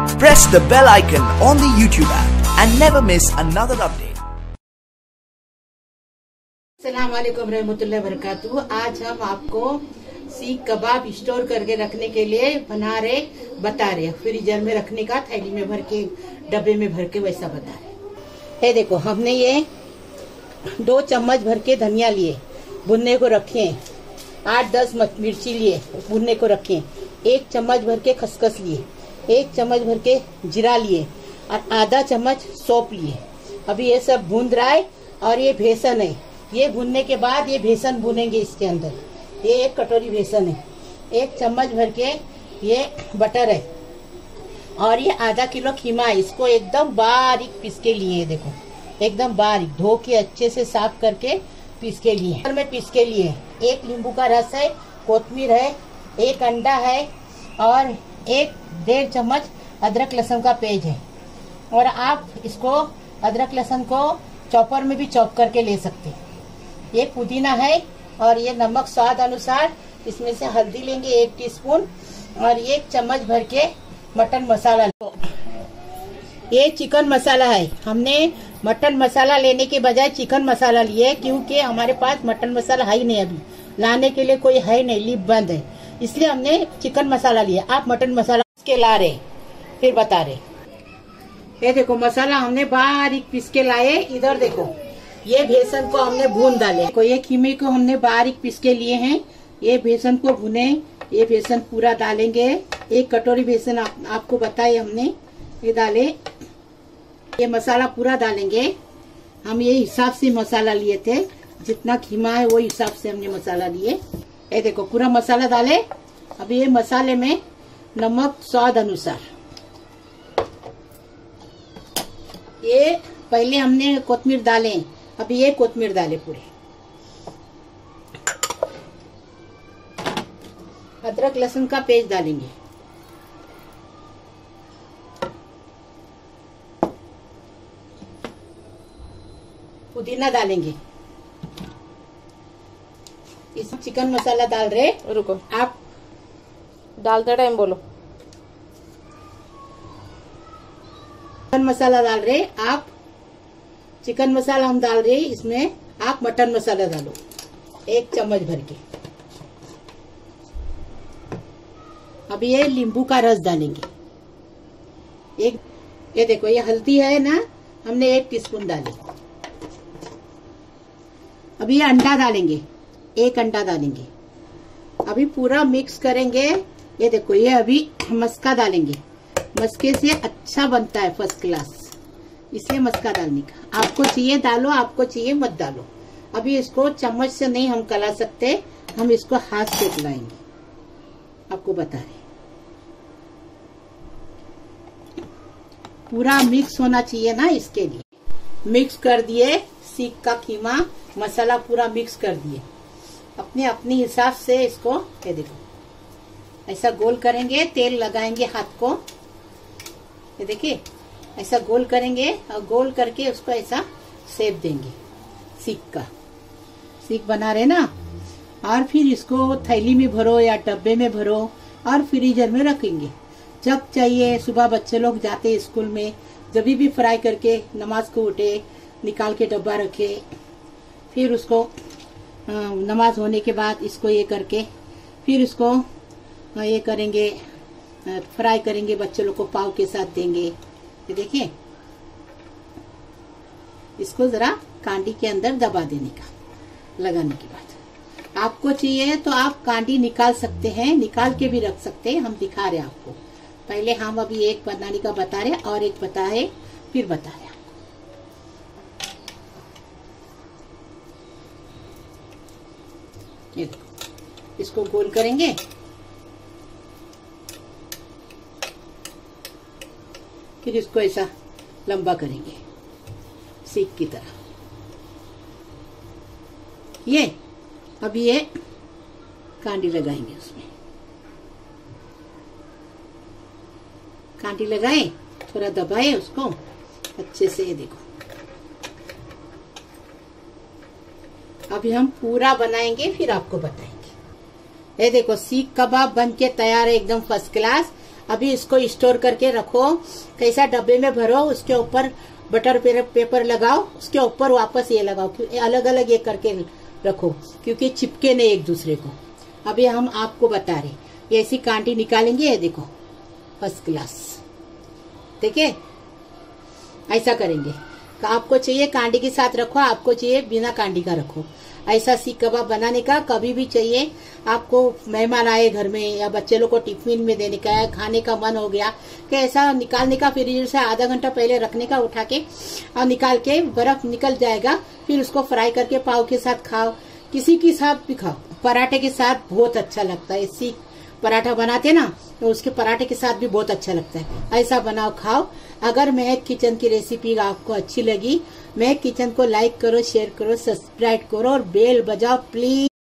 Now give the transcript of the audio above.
Press the bell icon on the YouTube app and never miss another update. अस्सलाम वालेकुम रहमतुल्लाहि व बरकातुहू। आज हम आपको सीख कबाब स्टोर करके रखने के लिए बता रहे फ्रीजर में रखने का, थैली में भर के, डब्बे में भर के, वैसा बता रहे। ये देखो, हमने ये 2 चम्मच भर के धनिया लिए, भुनने को रखे। 8-10 मिर्ची लिए, भुनने को रखे। 1 चम्मच भर के खसखस लिए, 1 चम्मच भर के जीरा लिए और आधा चम्मच सौंफ लिए। अभी ये सब भून रहा है और ये बेसन है। ये भुनने के बाद ये बेसन भुनेंगे इसके अंदर। ये 1 कटोरी बेसन है। 1 चम्मच भर के ये बटर है और ये आधा किलो खीमा है। इसको एकदम बारीक पीस के लिए, देखो एकदम बारीक धो के अच्छे से साफ करके पीस के लिए। में पीस के लिए 1 नींबू का रस है, कोतमीर है, 1 अंडा है और 1-1.5 चम्मच अदरक लहसुन का पेस्ट है। और आप इसको अदरक लहसुन को चॉपर में भी चॉप करके ले सकते हैं। ये पुदीना है और ये नमक स्वाद अनुसार। इसमें से हल्दी लेंगे 1 टीस्पून और 1 चम्मच भर के मटन मसाला। ये चिकन मसाला है। हमने मटन मसाला लेने के बजाय चिकन मसाला लिए, क्योंकि हमारे पास मटन मसाला है ही नहीं, अभी लाने के लिए कोई है नहीं, लीप बंद है, इसलिए हमने चिकन मसाला लिया। आप मटन मसाला के ला रहे फिर बता रहे। ये देखो, मसाला हमने बारीक पीस के लाए। इधर देखो, ये बेसन को हमने भून डाले। ये खीमे को हमने बारीक पीस के लिए हैं। ये बेसन को भुने, ये बेसन पूरा डालेंगे। 1 कटोरी बेसन आपको बताए हमने, ये डाले। ये मसाला पूरा डालेंगे। हम ये हिसाब से मसाला लिए थे, जितना खीमा है वो हिसाब से हमने मसाला लिए। ये देखो, पूरा मसाला डाले। अभी ये मसाले में नमक स्वाद अनुसार। ये पहले हमने कोतमीर डाले, अभी ये कोतमीर डाले पूरे। अदरक लहसुन का पेस्ट डालेंगे। पुदीना डालेंगे। इस चिकन मसाला डाल रहे। रुको, आप डालते टाइम बोलो। चिकन मसाला डाल रहे आप। चिकन मसाला हम डाल रहे, इसमें आप मटन मसाला डालो 1 चम्मच भर के। अभी ये नींबू का रस डालेंगे। ये देखो, ये हल्दी है ना, हमने 1 टीस्पून डाली। अभी ये अंडा डालेंगे, 1 अंडा डालेंगे। अभी पूरा मिक्स करेंगे। ये देखो, ये अभी मस्का डालेंगे। मस्के से अच्छा बनता है, फर्स्ट क्लास, इसलिए मस्का डालने का। आपको चाहिए डालो, आपको चाहिए मत डालो। अभी इसको चम्मच से नहीं हम कला सकते, हम इसको हाथ से चलाएंगे। आपको बता रहे, पूरा मिक्स होना चाहिए ना, इसके लिए मिक्स कर दिए। सीख का खीमा मसाला पूरा मिक्स कर दिए। अपने हिसाब से इसको, ये देखो, ऐसा गोल करेंगे, तेल लगाएंगे हाथ को। ये देखिए, ऐसा गोल करेंगे और गोल करके उसको ऐसा शेप देंगे। सीख बना रहे ना। और फिर इसको थैली में भरो या डब्बे में भरो और फ्रीजर में रखेंगे। जब चाहिए, सुबह बच्चे लोग जाते स्कूल में, जब भी फ्राई करके नमाज को उठे, निकाल के डब्बा रखे। फिर उसको नमाज होने के बाद इसको ये करके फिर इसको ये करेंगे, फ्राई करेंगे। बच्चे लोग को पाव के साथ देंगे। ये देखिए, इसको जरा कांडी के अंदर दबा देने का, लगाने के बाद। आपको चाहिए तो आप कांडी निकाल सकते हैं, निकाल के भी रख सकते हैं। हम दिखा रहे हैं आपको। पहले हम अभी एक बनाने का बता रहे और एक बता रहे, फिर बता रहे। ये देखो, इसको गोल करेंगे। फिर इसको ऐसा लंबा करेंगे, सीख की तरह। ये अब ये कांडी लगाएंगे, उसमें कांडी लगाए, थोड़ा दबाए उसको अच्छे से। ये देखो, अभी हम पूरा बनाएंगे, फिर आपको बताएंगे। ये देखो, सीख कबाब बन के तैयार है, एकदम फर्स्ट क्लास। अभी इसको स्टोर करके रखो, कैसा डब्बे में भरो, उसके ऊपर बटर पेपर लगाओ, उसके ऊपर वापस ये लगाओ, अलग अलग ये करके रखो क्योंकि चिपके नहीं एक दूसरे को। अभी हम आपको बता रहे, ऐसी कांटी निकालेंगे, ये देखो फर्स्ट क्लास, ठीक है, ऐसा करेंगे। आपको चाहिए कांडी के साथ रखो, आपको चाहिए बिना कांडी का रखो। ऐसा सीख कबाब बनाने का कभी भी चाहिए आपको, मेहमान आए घर में या बच्चे लोग को टिफिन में देने का है, खाने का मन हो गया कि ऐसा निकालने का, फ्रीज से आधा घंटा पहले रखने का, उठा के और निकाल के बर्फ निकल जाएगा, फिर उसको फ्राई करके पाव के साथ खाओ, किसी के साथ भी खाओ, पराठे के साथ बहुत अच्छा लगता है। सीख पराठा बनाते ना, तो उसके पराठे के साथ भी बहुत अच्छा लगता है। ऐसा बनाओ खाओ। अगर महक किचन की रेसिपी आपको अच्छी लगी, महक किचन को लाइक करो, शेयर करो, सब्सक्राइब करो और बेल बजाओ प्लीज।